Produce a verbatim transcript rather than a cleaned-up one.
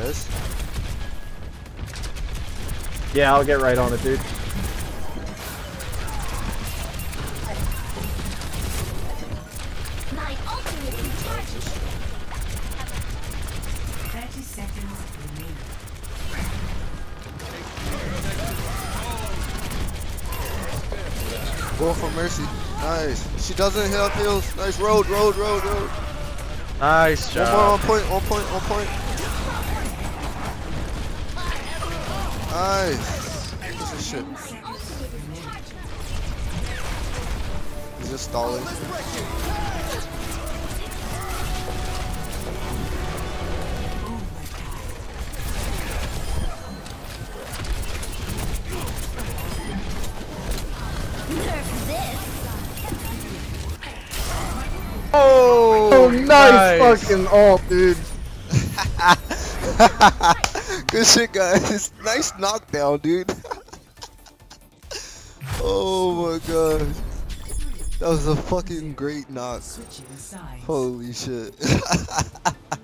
guys. Yeah, I'll get right on it, dude. My ultimate recharges. thirty seconds remaining. Going for Mercy. Nice. She doesn't hit up heals. Nice. Road, road, road, road. Nice One more job. on point, on point, on point. Nice. Piece of shit. He's just stalling. Nerf this. Oh, Oh, nice, fucking ult, dude. Good shit, guys. Nice knockdown, dude. Oh my god. That was a fucking great knock. Switching sides. Holy shit.